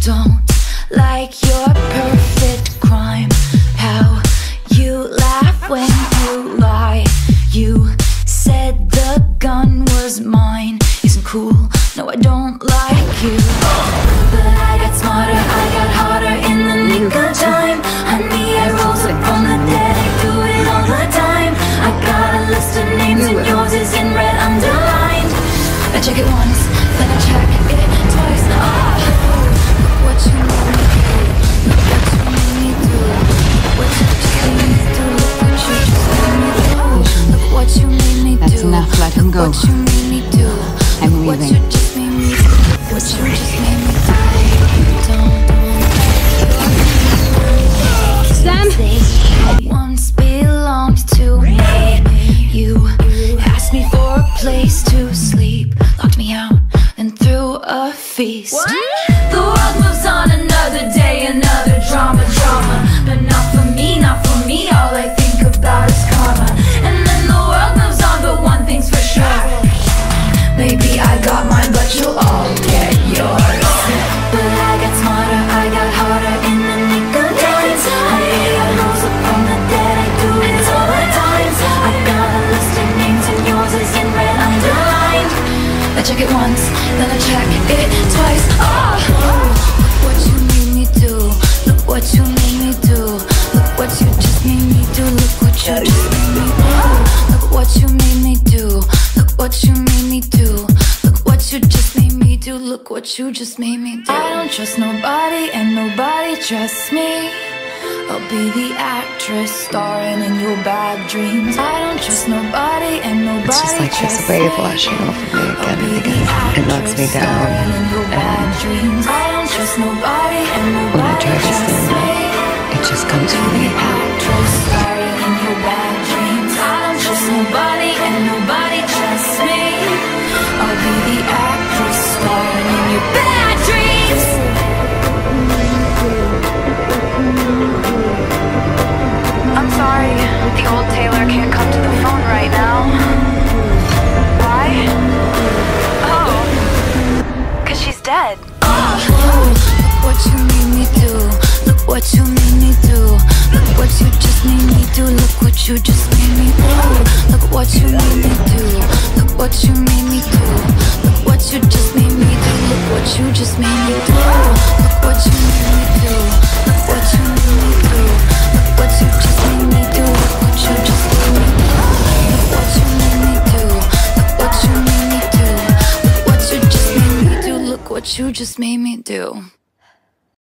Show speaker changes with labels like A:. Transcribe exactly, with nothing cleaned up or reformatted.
A: don't like your perfect crime. How you laugh when you lie. You said the gun was mine. Isn't cool, no I don't like you. But I got smarter, I got harder in the nick of time. Honey, I rose up from the dead, I do it all the time. I got a list of names and yours is in red underlined. I check it once, then I check it twice. Ah, look what you made me do. Look what you made me do. Look what you just made me do. Look what you just made me do. Look what you made me do.
B: That's enough, let him go.
A: Look what you made me do.
B: I'm
A: Look what
B: leaving.
A: you just made me do. Look what you just made me do. Don't
B: Sam?
A: once belonged to me. You asked me for a place to sleep, locked me out, then threw a feast. What? The world moves on, another day, another drama, drama. But not for me, not for me, all I think about is karma. And then the world moves on, but one thing's for sure. Maybe I got mine, but you'll all get yours. But I got smarter, I got harder in the nick of time. Honey, I rose up from the dead, I do it all the times. I got a list of names and yours is in red underlined. I check it once, then I check it twice. Oh, look what you made me do. Look what you made me do. Look what you just made me do. Look what you just made me do. Look what you made me do. Look what you made me do. Look what you just made me do. Look what you just made me do. I don't trust nobody and nobody trusts me. I'll be the actress starring in your bad dreams. I don't trust nobody and nobody
B: It's just like
A: trusts
B: this wave
A: me.
B: washing over me again
A: I'll
B: and
A: be the
B: again. It knocks me
A: actress
B: down.
A: starring in your bad
B: And
A: dreams. I don't trust nobody and
B: when I
A: nobody
B: try to
A: trusts
B: stand
A: me.
B: up, it just comes from me.
A: Actress starring in your bad dreams. I don't trust nobody and nobody trusts me. I'll be the actress starring in your bad dreams. I'm sorry, the old Taylor can't come to the phone right now. Why? Oh, cause she's dead. Oh, look what you made me do. Look what you made me do. Look what you just made me do. Look what you just made me do. Look what you made me do. Look what you made me do. Look what you just made me do. Look what you just made me do. Look what you made me do. Look what you made me do. Look what you just made me do. Look what you just made me do. Look what you made me do. Look what you made me do. Look what you just made me do. Look what you just made me do.